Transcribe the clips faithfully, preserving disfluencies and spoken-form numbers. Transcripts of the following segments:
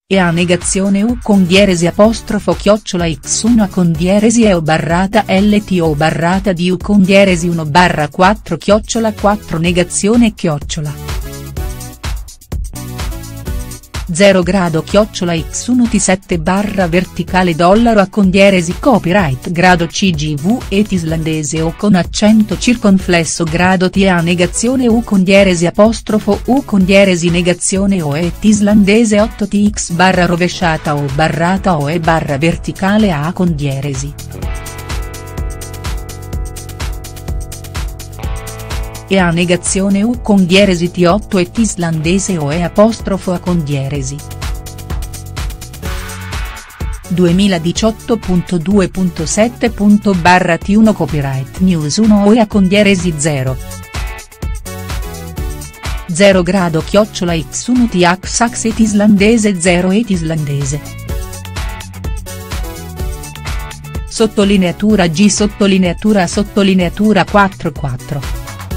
E a negazione U con dieresi apostrofo chiocciola x uno a con dieresi E O barrata L T O barrata D U con dieresi uno barra quattro chiocciola quattro negazione chiocciola. zero grado chiocciola x uno T sette barra verticale dollaro a con dieresi copyright grado C G V et islandese O con accento circonflesso grado T A negazione U con dieresi apostrofo U con dieresi negazione O et islandese otto T X barra rovesciata O barrata O E barra verticale A con dieresi. E a negazione U con dieresi T otto et islandese O E apostrofo A con dieresi. duemiladiciotto punto due punto sette barra T uno copyright news uno O E A con dieresi zero. zero grado chiocciola x uno T H sax et islandese zero et islandese. Sottolineatura G sottolineatura sottolineatura quattro quattro.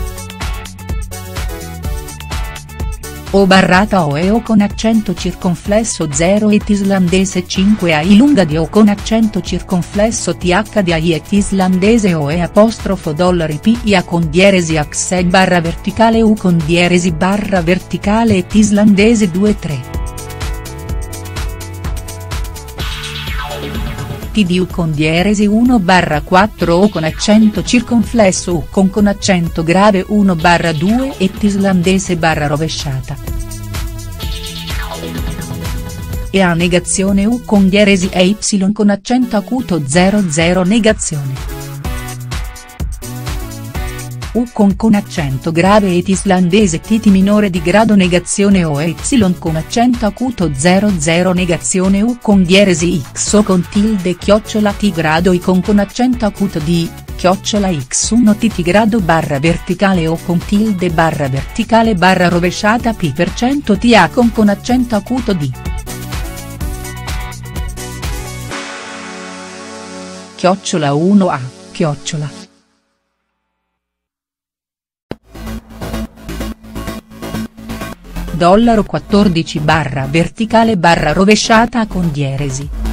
O barrata O E O con accento circonflesso zero et islandese cinque A I lunga di O con accento circonflesso T H D A I et islandese O E apostrofo dollari P I A con dieresi X barra verticale U con dieresi barra verticale et islandese due tre. T D U con dieresi uno barra quattro O con accento circonflesso U con con accento grave uno barra due et islandese barra rovesciata. E a negazione U con dieresi E Y con accento acuto zero zero negazione. U con con accento grave et islandese T T minore di grado negazione O E Y con accento acuto zero zero negazione U con dieresi X O con tilde chiocciola T grado I con con accento acuto D, chiocciola X uno T T grado barra verticale O con tilde barra verticale barra rovesciata P per cento T A con con accento acuto D. Chiocciola uno A, chiocciola. Dollaro quattordici barra verticale barra rovesciata A con dieresi.